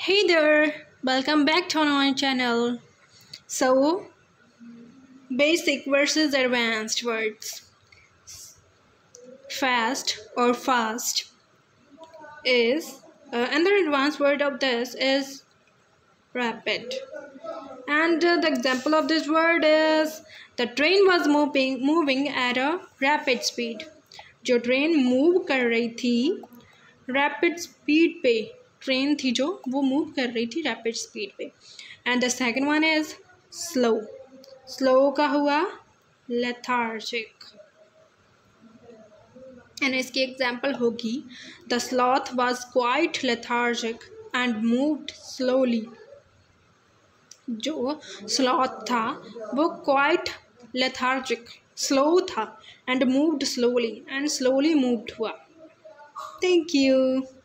Hey there, welcome back to our channel. So, basic versus advanced words. Fast or fast is another advanced word of this is rapid. And the example of this word is the train was moving at a rapid speed. जो train move कर रही थी rapid speed पे, train थी जो वो move कर रही थी रैपिड स्पीड पे. And the second one is slow. Slow का हुआ लेथार्जिक. एंड इसकी एग्जांपल होगी the sloth was quite lethargic and moved slowly. जो स्लॉथ था वो क्वाइट लेथार्जिक स्लो था and moved slowly and slowly moved हुआ. Thank you.